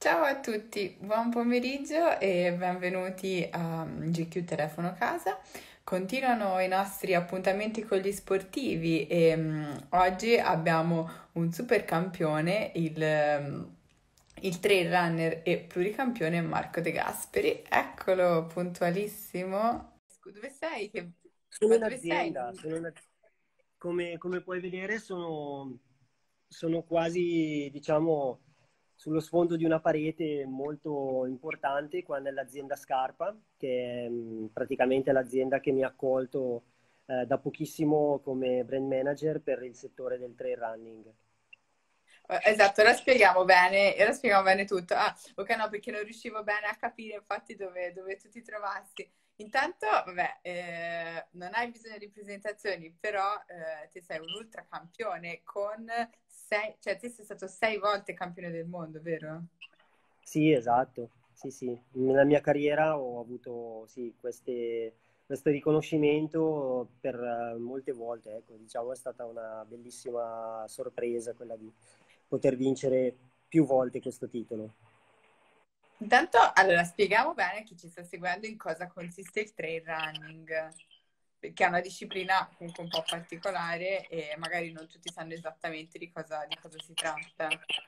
Ciao a tutti, buon pomeriggio e benvenuti a GQ Telefono Casa. Continuano i nostri appuntamenti con gli sportivi e oggi abbiamo un super campione, il trail runner e pluricampione Marco De Gasperi. Eccolo, puntualissimo. Dove sei? Sono Ma in dove sei? azienda, come puoi vedere sono quasi, diciamo, sullo sfondo di una parete molto importante qua nell'azienda Scarpa, che è praticamente l'azienda che mi ha accolto da pochissimo come brand manager per il settore del trail running. Esatto, ora spieghiamo bene tutto. Ah, ok, no, perché non riuscivo bene a capire infatti dove tu ti trovassi. Intanto, vabbè, non hai bisogno di presentazioni, però ti sei un ultracampione con cioè ti sei stato 6 volte campione del mondo, vero? Sì, esatto, sì, sì. Nella mia carriera ho avuto, sì, questo riconoscimento per molte volte, ecco, diciamo è stata una bellissima sorpresa quella di poter vincere più volte questo titolo. Intanto, allora, spieghiamo bene a chi ci sta seguendo in cosa consiste il trail running, perché è una disciplina comunque un po' particolare e magari non tutti sanno esattamente di cosa si tratta.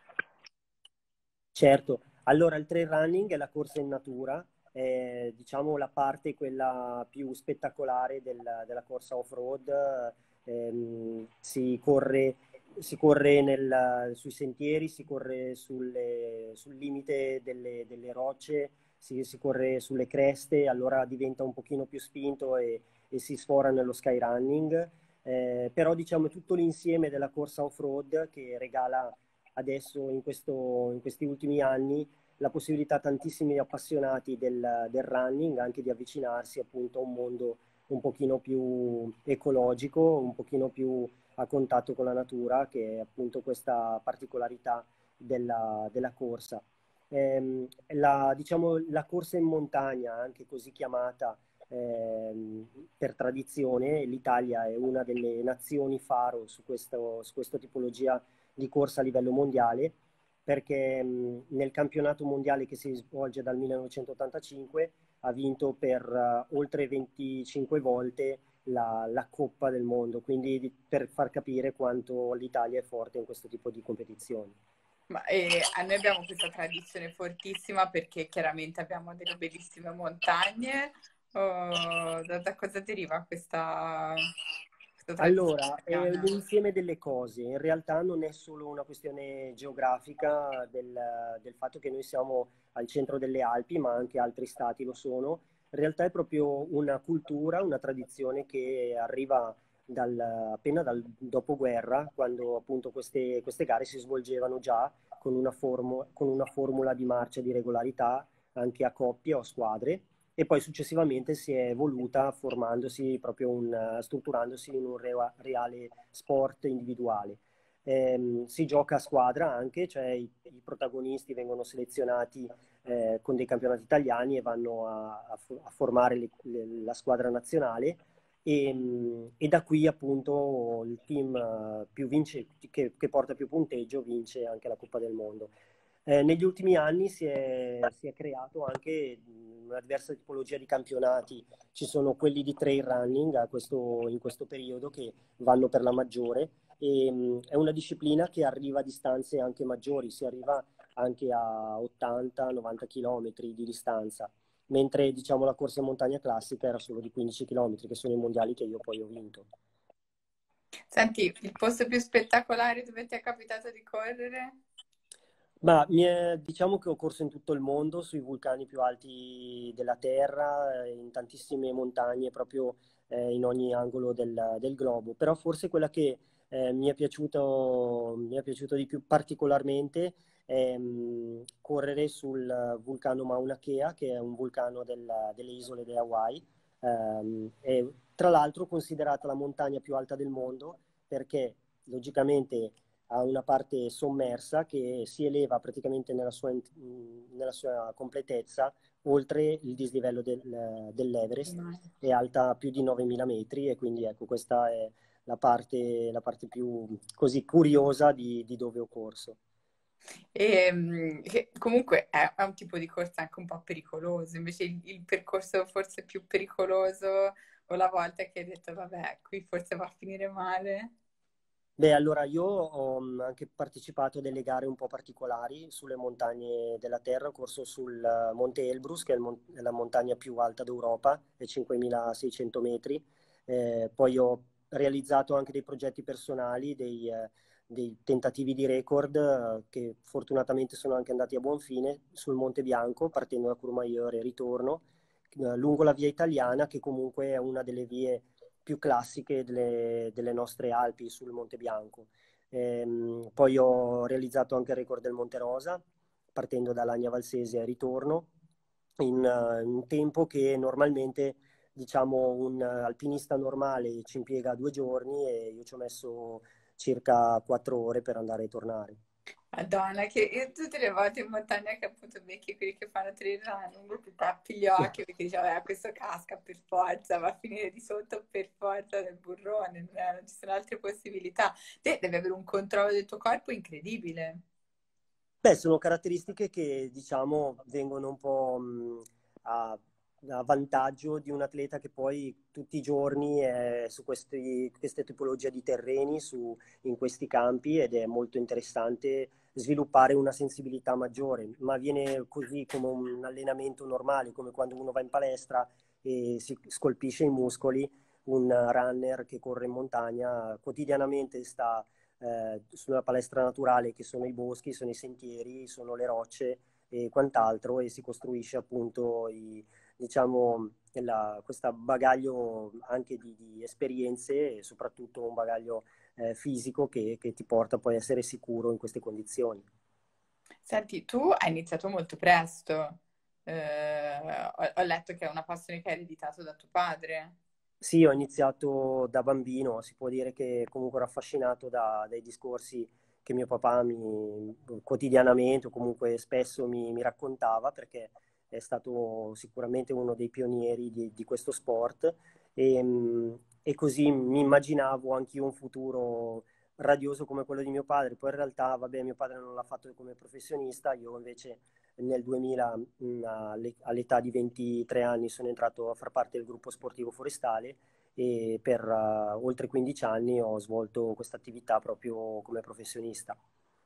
Certo, allora il trail running è la corsa in natura, è diciamo la parte quella più spettacolare della corsa off-road. Si corre sui sentieri, si corre sul limite delle rocce, si corre sulle creste, allora diventa un pochino più spinto e si sfora nello skyrunning. Però diciamo è tutto l'insieme della corsa off-road che regala adesso in questi ultimi anni la possibilità a tantissimi appassionati del running anche di avvicinarsi appunto a un mondo un pochino più ecologico, un pochino più a contatto con la natura, che è appunto questa particolarità della corsa. Diciamo, la corsa in montagna, anche così chiamata per tradizione, l'Italia è una delle nazioni faro su questa tipologia di corsa a livello mondiale, perché nel campionato mondiale che si svolge dal 1985 ha vinto per oltre 25 volte la Coppa del Mondo, quindi per far capire quanto l'Italia è forte in questo tipo di competizioni. Noi abbiamo questa tradizione fortissima perché chiaramente abbiamo delle bellissime montagne. Oh, da cosa deriva questa tradizione Allora, è italiana? l'insieme delle cose, in realtà non è solo una questione geografica del fatto che noi siamo al centro delle Alpi, ma anche altri stati lo sono. In realtà è proprio una cultura, una tradizione che arriva appena dal dopoguerra, quando appunto queste gare si svolgevano già con una formula di marcia di regolarità, anche a coppie o a squadre, e poi successivamente si è evoluta formandosi proprio strutturandosi in un reale sport individuale. Si gioca a squadra anche, cioè i protagonisti vengono selezionati con dei campionati italiani e vanno a formare la squadra nazionale e da qui appunto il team più che porta più punteggio vince anche la Coppa del Mondo. Negli ultimi anni si è creato anche una diversa tipologia di campionati. Ci sono quelli di trail running in questo periodo che vanno per la maggiore e è una disciplina che arriva a distanze anche maggiori, si arriva anche a 80-90 km di distanza, mentre diciamo la corsa in montagna classica era solo di 15 km, che sono i mondiali che io poi ho vinto. Senti, il posto più spettacolare dove ti è capitato di correre? Ma diciamo che ho corso in tutto il mondo, sui vulcani più alti della Terra, in tantissime montagne, proprio in ogni angolo del globo. Però forse quella che mi è piaciuto di più particolarmente è correre sul vulcano Mauna Kea, che è un vulcano delle isole delle Hawaii. E tra l'altro considerata la montagna più alta del mondo perché logicamente ha una parte sommersa che si eleva praticamente nella sua completezza oltre il dislivello dell'Everest, è alta più di 9.000 metri e quindi ecco questa è la parte più così curiosa di dove ho corso. Che comunque è un tipo di corsa anche un po' pericoloso, invece il percorso forse più pericoloso o la volta che hai detto, vabbè, qui forse va a finire male. Beh, allora io ho anche partecipato a delle gare un po' particolari sulle montagne della Terra, ho corso sul Monte Elbrus, che è è la montagna più alta d'Europa, è 5.600 metri. Poi ho realizzato anche dei progetti personali, dei tentativi di record che fortunatamente sono anche andati a buon fine sul Monte Bianco, partendo da Courmayeur e ritorno, lungo la via italiana, che comunque è una delle vie più classiche delle nostre Alpi sul Monte Bianco. Poi ho realizzato anche il record del Monte Rosa, partendo da Lagna Valsesia e ritorno, in un tempo che normalmente, diciamo, un alpinista normale ci impiega 2 giorni e io ci ho messo circa 4 ore per andare e tornare. Madonna, che io tutte le volte in montagna che appunto becchi quelli che fanno trail running, ti tappi gli occhi perché dici, vabbè, questo casca per forza, va a finire di sotto per forza del burrone, non ci sono altre possibilità. Te devi avere un controllo del tuo corpo incredibile. Beh, sono caratteristiche che diciamo vengono un po' a vantaggio di un atleta che poi tutti i giorni è su queste tipologie di terreni, in questi campi ed è molto interessante sviluppare una sensibilità maggiore, ma viene così come un allenamento normale, come quando uno va in palestra e si scolpisce i muscoli, un runner che corre in montagna quotidianamente sta sulla palestra naturale che sono i boschi, sono i sentieri, sono le rocce e quant'altro e si costruisce appunto diciamo, questo bagaglio anche di esperienze e soprattutto un bagaglio fisico che ti porta poi a essere sicuro in queste condizioni. Senti, tu hai iniziato molto presto. Ho letto che è una passione che hai ereditato da tuo padre. Sì, ho iniziato da bambino, si può dire che comunque ero affascinato dai discorsi che mio papà quotidianamente o comunque spesso mi raccontava perché è stato sicuramente uno dei pionieri di questo sport e così mi immaginavo anch'io un futuro radioso come quello di mio padre. Poi in realtà, vabbè, mio padre non l'ha fatto come professionista, io invece nel 2000, all'età di 23 anni, sono entrato a far parte del gruppo sportivo forestale e per oltre 15 anni ho svolto questa attività proprio come professionista.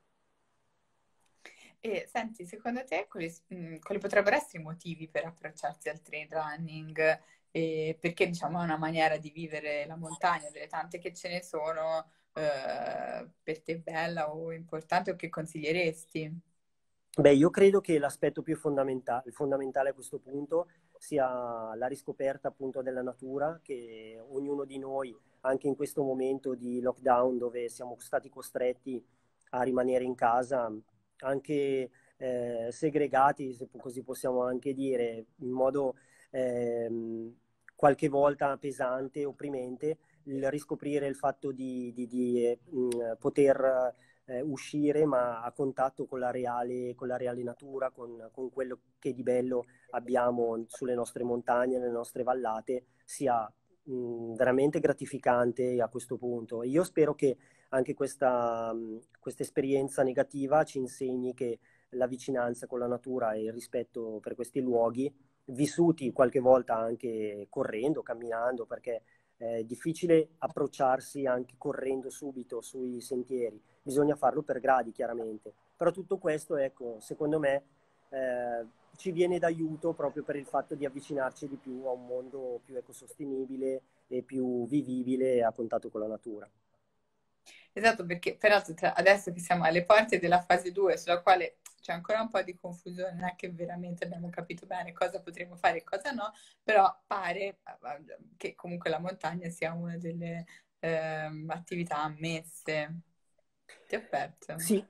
E senti, secondo te quali potrebbero essere i motivi per approcciarsi al trail running? E perché diciamo è una maniera di vivere la montagna, delle tante che ce ne sono, per te bella o importante o che consiglieresti? Beh, io credo che l'aspetto più fondamentale a questo punto sia la riscoperta appunto della natura, che ognuno di noi, anche in questo momento di lockdown dove siamo stati costretti a rimanere in casa, anche segregati, se così possiamo anche dire, in modo ehm, qualche volta pesante, opprimente, il riscoprire il fatto di poter uscire, ma a contatto con la reale natura, con quello che di bello abbiamo sulle nostre montagne, nelle nostre vallate, sia veramente gratificante a questo punto. E io spero che anche questa esperienza negativa ci insegni che la vicinanza con la natura e il rispetto per questi luoghi, vissuti qualche volta anche correndo, camminando, perché è difficile approcciarsi anche correndo subito sui sentieri, bisogna farlo per gradi chiaramente, però tutto questo, ecco, secondo me ci viene d'aiuto proprio per il fatto di avvicinarci di più a un mondo più ecosostenibile e più vivibile a contatto con la natura. Esatto, perché peraltro adesso che siamo alle porte della fase 2, sulla quale c'è ancora un po' di confusione, non è che veramente abbiamo capito bene cosa potremo fare e cosa no, però pare che comunque la montagna sia una delle attività ammesse. Ti ho perso. Sì,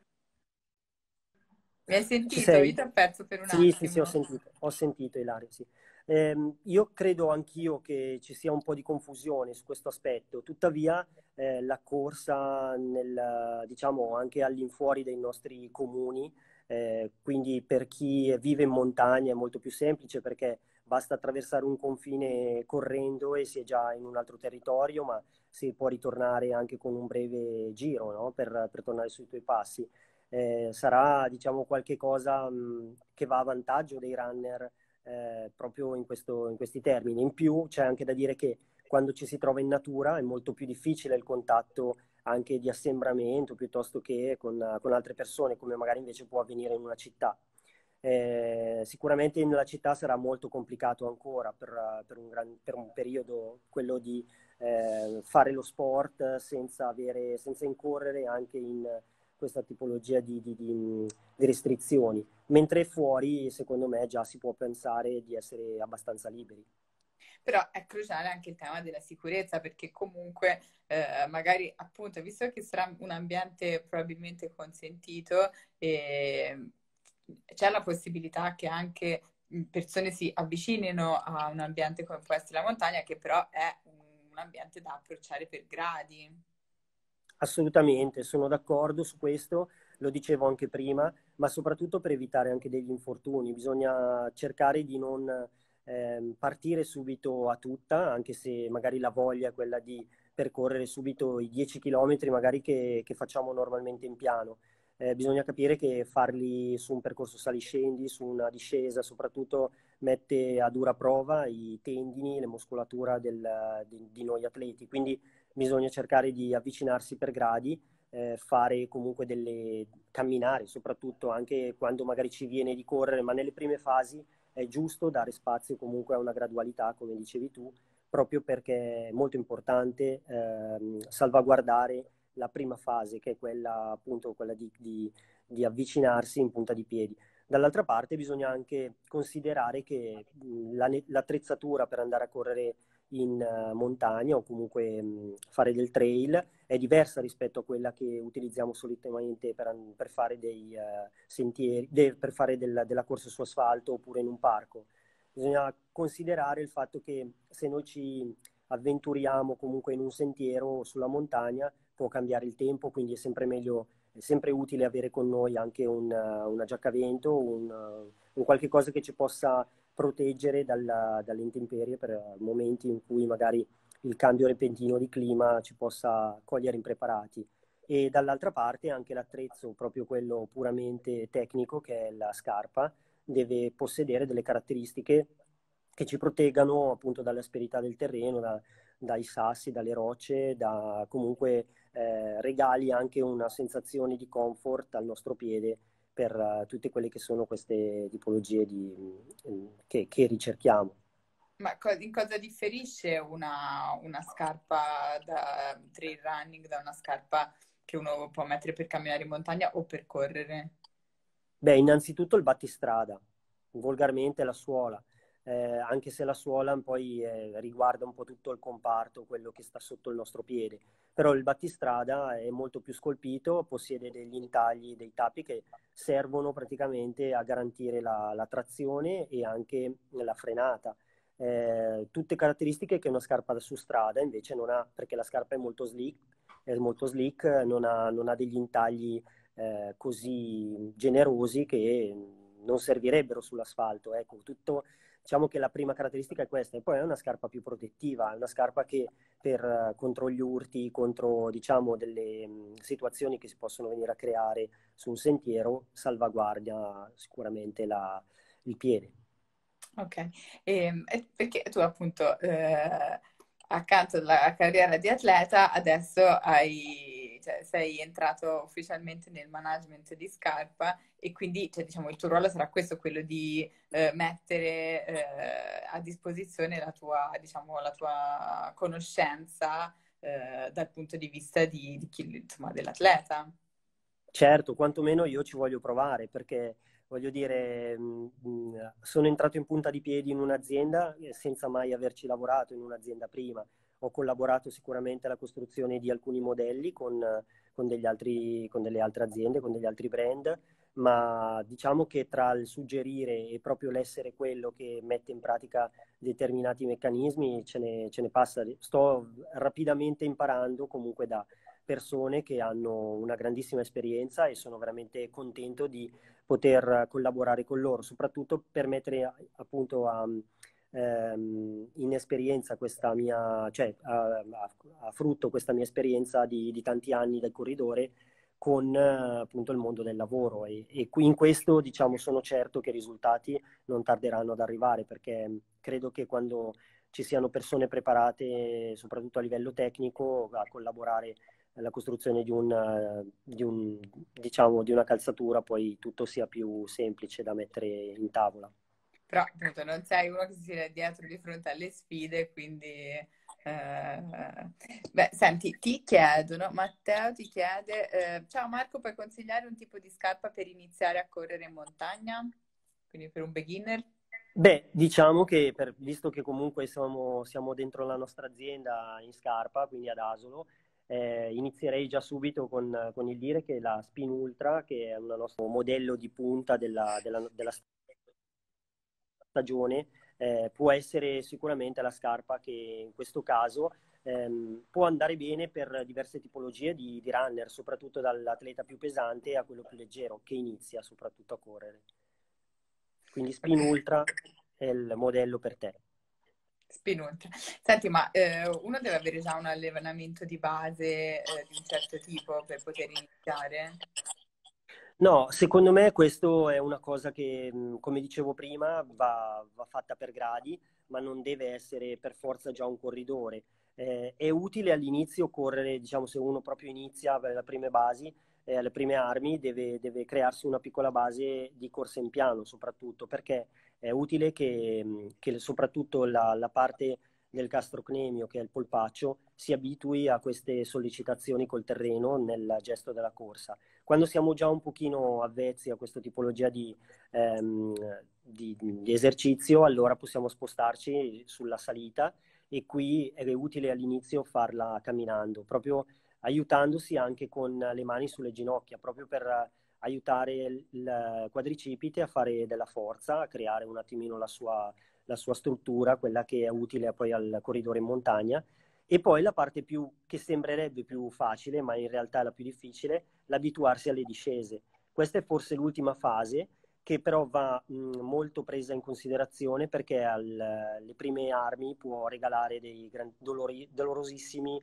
Mi hai ci sentito? Io sei? ti ho perso per un Sì, sì, sì, attimo. ho sentito Ilaria, sì. Io credo anch'io che ci sia un po' di confusione su questo aspetto, tuttavia la corsa diciamo, anche all'infuori dei nostri comuni, quindi per chi vive in montagna è molto più semplice perché basta attraversare un confine correndo e si è già in un altro territorio, ma si può ritornare anche con un breve giro, no? Per tornare sui tuoi passi. sarà, diciamo, qualche cosa che va a vantaggio dei runner proprio in questi termini. In più c'è anche da dire che quando ci si trova in natura è molto più difficile il contatto anche di assembramento piuttosto che con altre persone, come magari invece può avvenire in una città. Sicuramente nella città sarà molto complicato ancora per un periodo quello di fare lo sport senza incorrere anche in questa tipologia di restrizioni, mentre fuori, secondo me, già si può pensare di essere abbastanza liberi. Però è cruciale anche il tema della sicurezza, perché comunque magari appunto, visto che sarà un ambiente probabilmente consentito, c'è la possibilità che anche persone si avvicinino a un ambiente come può essere la montagna, che però è un ambiente da approcciare per gradi. Assolutamente, sono d'accordo su questo, lo dicevo anche prima, ma soprattutto per evitare anche degli infortuni. Bisogna cercare di non partire subito a tutta, anche se magari la voglia è quella di percorrere subito i 10 km magari che facciamo normalmente in piano. Bisogna capire che farli su un percorso saliscendi, su una discesa, soprattutto mette a dura prova i tendini, le muscolatura di noi atleti. Quindi bisogna cercare di avvicinarsi per gradi, fare comunque camminare, soprattutto anche quando magari ci viene di correre, ma nelle prime fasi è giusto dare spazio comunque a una gradualità, come dicevi tu, proprio perché è molto importante salvaguardare la prima fase, che è quella appunto quella di avvicinarsi in punta di piedi. Dall'altra parte bisogna anche considerare che l'attrezzatura per andare a correre in montagna o comunque fare del trail è diversa rispetto a quella che utilizziamo solitamente per fare dei sentieri, per fare della corsa su asfalto oppure in un parco. Bisogna considerare il fatto che se noi ci avventuriamo comunque in un sentiero o sulla montagna può cambiare il tempo, quindi è sempre meglio, è sempre utile avere con noi anche una giacca a vento, un qualche cosa che ci possa proteggere dalle intemperie per momenti in cui magari il cambio repentino di clima ci possa cogliere impreparati. E dall'altra parte anche l'attrezzo, proprio quello puramente tecnico, che è la scarpa, deve possedere delle caratteristiche che ci proteggano appunto dall'asperità del terreno, dai sassi, dalle rocce, da comunque regali anche una sensazione di comfort al nostro piede per tutte quelle che sono queste tipologie che ricerchiamo. Ma in cosa differisce una scarpa da trail running da una scarpa che uno può mettere per camminare in montagna o per correre? Beh, innanzitutto il battistrada, volgarmente la suola, anche se la suola poi riguarda un po' tutto il comparto, quello che sta sotto il nostro piede. Però il battistrada è molto più scolpito, possiede degli intagli, dei tappi che servono praticamente a garantire la trazione e anche la frenata. Tutte caratteristiche che una scarpa da su strada invece non ha, perché la scarpa è molto slick, non ha degli intagli così generosi che non servirebbero sull'asfalto. Ecco, diciamo che la prima caratteristica è questa, e poi è una scarpa più protettiva, è una scarpa che contro gli urti, contro diciamo delle situazioni che si possono venire a creare su un sentiero, salvaguardia sicuramente il piede. Ok, e perché tu appunto accanto alla carriera di atleta adesso cioè, sei entrato ufficialmente nel management di Scarpa e quindi cioè, diciamo, il tuo ruolo sarà questo, quello di mettere a disposizione diciamo, la tua conoscenza dal punto di vista di insomma, dell'atleta. Certo, quantomeno io ci voglio provare perché voglio dire, sono entrato in punta di piedi in un'azienda senza mai averci lavorato in un'azienda prima. Ho collaborato sicuramente alla costruzione di alcuni modelli con delle altre aziende, con degli altri brand, ma diciamo che tra il suggerire e proprio l'essere quello che mette in pratica determinati meccanismi ce ne passa. Sto rapidamente imparando comunque da persone che hanno una grandissima esperienza e sono veramente contento di poter collaborare con loro, soprattutto per mettere appunto in esperienza questa mia, cioè a frutto questa mia esperienza di tanti anni da corridore con appunto il mondo del lavoro e qui in questo diciamo sono certo che i risultati non tarderanno ad arrivare, perché credo che quando ci siano persone preparate soprattutto a livello tecnico a collaborare alla costruzione diciamo, di una calzatura, poi tutto sia più semplice da mettere in tavola. Però appunto non sei uno che si tiene dietro di fronte alle sfide, quindi... Beh, senti, ti chiedono, Matteo ti chiede, ciao Marco, puoi consigliare un tipo di scarpa per iniziare a correre in montagna? Quindi per un beginner? Beh, diciamo che visto che comunque siamo dentro la nostra azienda in Scarpa, quindi ad Asolo, inizierei già subito con il dire che la Spin Ultra, che è un nostro modello di punta della stagione, può essere sicuramente la scarpa che in questo caso può andare bene per diverse tipologie di runner, soprattutto dall'atleta più pesante a quello più leggero, che inizia soprattutto a correre. Quindi Spin Ultra è il modello per te. Spinunta. Senti, ma uno deve avere già un allenamento di base di un certo tipo per poter iniziare? No, secondo me questo è una cosa che, come dicevo prima, va fatta per gradi, ma non deve essere per forza già un corridore. È utile all'inizio correre, diciamo, se uno proprio inizia alle prime basi, alle prime armi, deve crearsi una piccola base di corsa in piano, soprattutto, perché è utile che soprattutto la parte del gastrocnemio, che è il polpaccio, si abitui a queste sollecitazioni col terreno nel gesto della corsa. Quando siamo già un pochino avvezzi a questa tipologia di esercizio, allora possiamo spostarci sulla salita e qui è utile all'inizio farla camminando, proprio aiutandosi anche con le mani sulle ginocchia, proprio per aiutare il quadricipite a fare della forza, a creare un attimino la sua struttura, quella che è utile poi al corridore in montagna. E poi la parte più che sembrerebbe più facile, ma in realtà è la più difficile, l'abituarsi alle discese. Questa è forse l'ultima fase che però va molto presa in considerazione perché alle prime armi può regalare dei dolorosissimi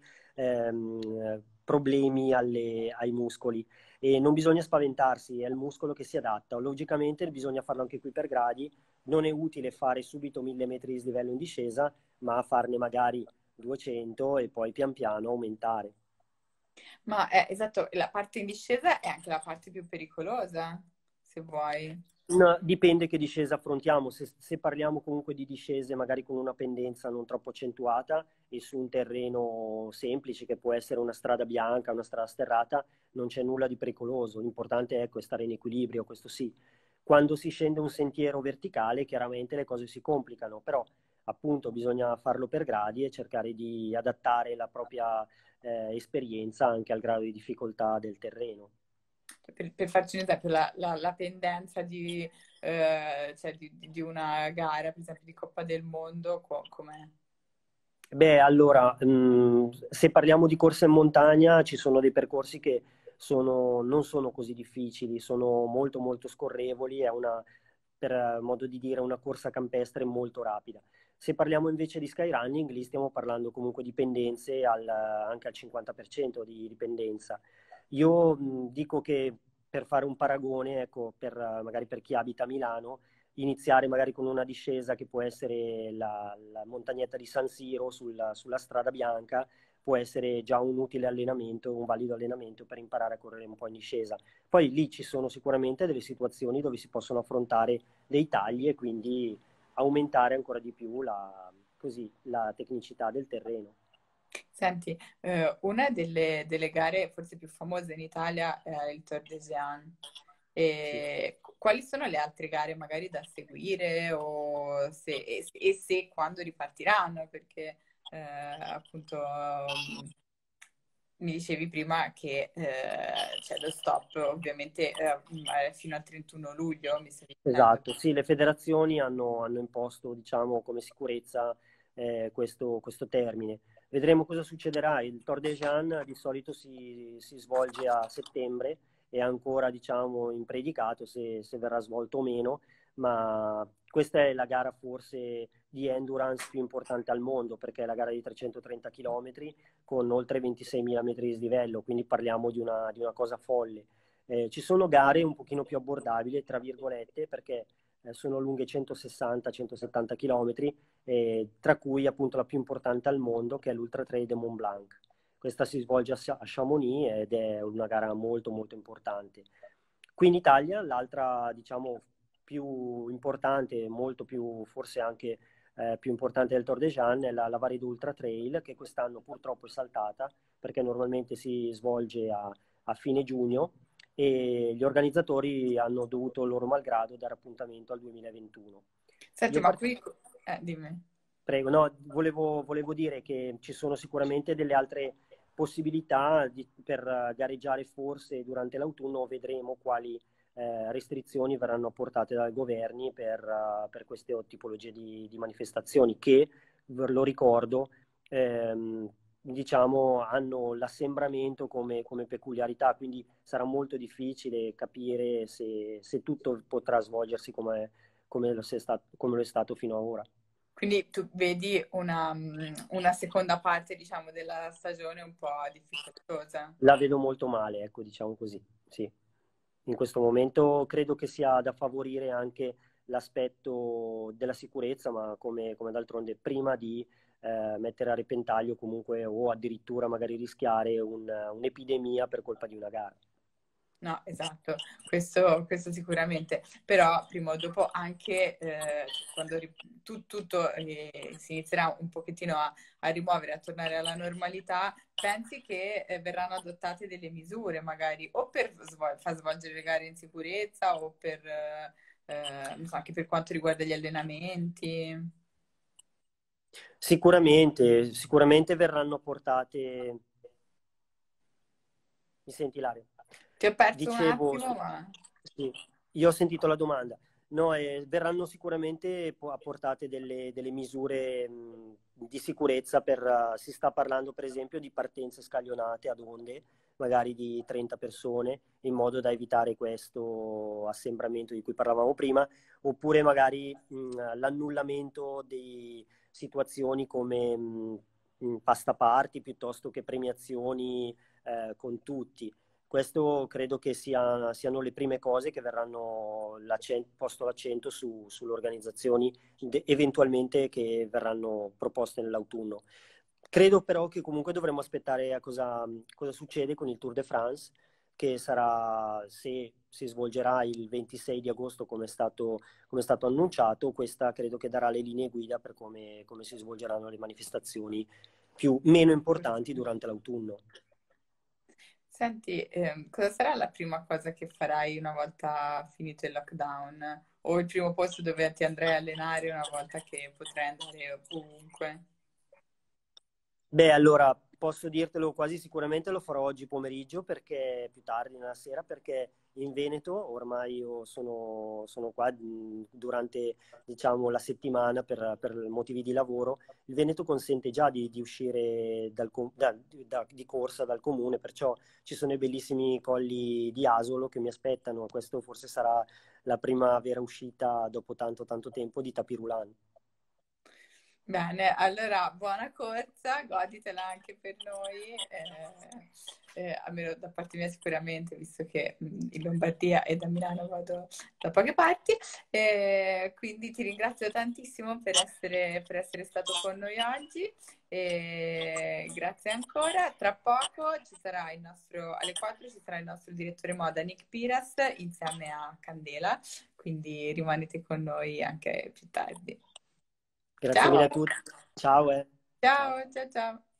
problemi ai muscoli e non bisogna spaventarsi, è il muscolo che si adatta. Logicamente bisogna farlo anche qui per gradi, non è utile fare subito 1000 metri di slivello in discesa, ma farne magari 200 e poi pian piano aumentare. Ma è esatto, la parte in discesa è anche la parte più pericolosa, se vuoi. No, dipende che discesa affrontiamo. Se parliamo comunque di discese magari con una pendenza non troppo accentuata e su un terreno semplice che può essere una strada bianca, una strada sterrata, non c'è nulla di pericoloso. L'importante ecco, è stare in equilibrio, questo sì. Quando si scende un sentiero verticale, chiaramente le cose si complicano, però appunto bisogna farlo per gradi e cercare di adattare la propria esperienza anche al grado di difficoltà del terreno. Per farci un esempio, la pendenza cioè di una gara, per esempio di Coppa del Mondo, com'è? Beh, allora, se parliamo di corsa in montagna, ci sono dei percorsi che non sono così difficili, sono molto molto scorrevoli, è per modo di dire, una corsa campestre molto rapida. Se parliamo invece di skyrunning, lì stiamo parlando comunque di pendenze anche al 50% di dipendenza. Io dico che per fare un paragone, ecco, magari per chi abita a Milano, iniziare magari con una discesa che può essere la montagnetta di San Siro sulla strada bianca, può essere già un utile allenamento, un valido allenamento per imparare a correre un po' in discesa. Poi lì ci sono sicuramente delle situazioni dove si possono affrontare dei tagli e quindi aumentare ancora di più la tecnicità del terreno. Senti, una delle gare forse più famose in Italia è il Tour de Jean. Sì. E quali sono le altre gare magari da seguire e se quando ripartiranno? Perché appunto mi dicevi prima che c'è lo stop ovviamente fino al 31 luglio, mi stavi dicendo. Esatto, sì, le federazioni hanno imposto, diciamo, come sicurezza questo termine. Vedremo cosa succederà. Il Tour de Jean di solito si svolge a settembre è ancora, diciamo, in predicato se verrà svolto o meno, ma questa è la gara forse di endurance più importante al mondo, perché è la gara di 330 km con oltre 26.000 metri di slivello, quindi parliamo di una cosa folle. Ci sono gare un pochino più abbordabili, tra virgolette, perché sono lunghe 160-170 km, tra cui appunto la più importante al mondo, che è l'Ultra Trail de Mont Blanc. Questa si svolge a Chamonix ed è una gara molto molto importante. Qui in Italia l'altra, diciamo, più importante, molto più, forse anche più importante del Tor de Jeanne, è la Valle d'Ultra Trail, che quest'anno purtroppo è saltata, perché normalmente si svolge a fine giugno e gli organizzatori hanno dovuto loro malgrado dare appuntamento al 2021. Senti, Io ma qui... dimmi. Prego, no, volevo dire che ci sono sicuramente delle altre possibilità per gareggiare forse durante l'autunno, vedremo quali restrizioni verranno apportate dai governi per queste tipologie di manifestazioni che, lo ricordo, diciamo, hanno l'assembramento come peculiarità, quindi sarà molto difficile capire se tutto potrà svolgersi come lo è stato fino ad ora. Quindi tu vedi una seconda parte, diciamo, della stagione un po' difficoltosa. La vedo molto male, ecco, diciamo così, sì. In questo momento credo che sia da favorire anche l'aspetto della sicurezza, ma come d'altronde prima di mettere a repentaglio comunque o addirittura magari rischiare un'epidemia per colpa di una gara. No, esatto, questo sicuramente, però prima o dopo anche quando tutto si inizierà un pochettino a rimuovere, a tornare alla normalità, pensi che verranno adottate delle misure magari o per far svolgere le gare in sicurezza o per, non so, anche per quanto riguarda gli allenamenti? Sicuramente verranno portate. Mi senti, Ilaria? Ti ho perso un Dicevo, attimo, ma... sì, io ho sentito la domanda. No, verranno sicuramente apportate delle misure di sicurezza si sta parlando per esempio di partenze scaglionate ad onde, magari di 30 persone, in modo da evitare questo assembramento di cui parlavamo prima, oppure magari l'annullamento di situazioni come pasta party piuttosto che premiazioni con tutti. Questo credo che siano le prime cose che verranno posto l'accento sulle organizzazioni eventualmente che verranno proposte nell'autunno. Credo però che comunque dovremmo aspettare a cosa succede con il Tour de France, che sarà, se si svolgerà il 26 di agosto come è stato annunciato, questa credo che darà le linee guida per come si svolgeranno le manifestazioni meno importanti durante l'autunno. Senti, cosa sarà la prima cosa che farai una volta finito il lockdown? O il primo posto dove ti andrai a allenare una volta che potrai andare ovunque? Beh, allora posso dirtelo quasi sicuramente lo farò oggi pomeriggio perché più tardi nella sera perché in Veneto ormai io sono qua durante diciamo la settimana per motivi di lavoro. Il Veneto consente già di uscire di corsa dal comune, perciò ci sono i bellissimi colli di Asolo che mi aspettano. Questo forse sarà la prima vera uscita dopo tanto tanto tempo di Tapirulan. Bene, allora buona corsa, goditela anche per noi, almeno da parte mia sicuramente, visto che in Lombardia e da Milano vado da poche parti. Quindi ti ringrazio tantissimo per essere stato con noi oggi. Grazie ancora. Tra poco ci sarà alle 4 ci sarà il nostro direttore moda Nick Piras insieme a Candela, quindi rimanete con noi anche più tardi. Grazie mille Ciao, a tutti. Ciao. Ciao. ciao, ciao, ciao.